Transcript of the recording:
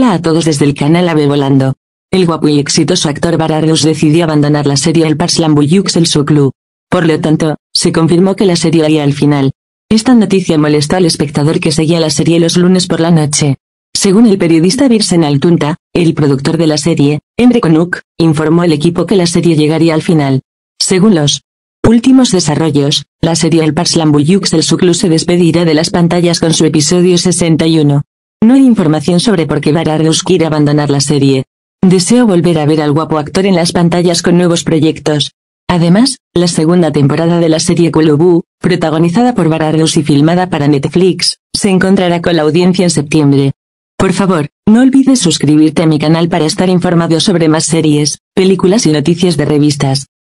Hola a todos desde el canal Ave Volando. El guapo y exitoso actor Barardos decidió abandonar la serie El Parslambullux el Suclu. Por lo tanto, se confirmó que la serie iría al final. Esta noticia molestó al espectador que seguía la serie los lunes por la noche. Según el periodista Virsen Altunta, el productor de la serie, Emre Konuk, informó al equipo que la serie llegaría al final. Según los últimos desarrollos, la serie El Parslambullux el Suclu se despedirá de las pantallas con su episodio 61. No hay información sobre por qué Barardos quiere abandonar la serie. Deseo volver a ver al guapo actor en las pantallas con nuevos proyectos. Además, la segunda temporada de la serie Kulubu, protagonizada por Barardos y filmada para Netflix, se encontrará con la audiencia en septiembre. Por favor, no olvides suscribirte a mi canal para estar informado sobre más series, películas y noticias de revistas.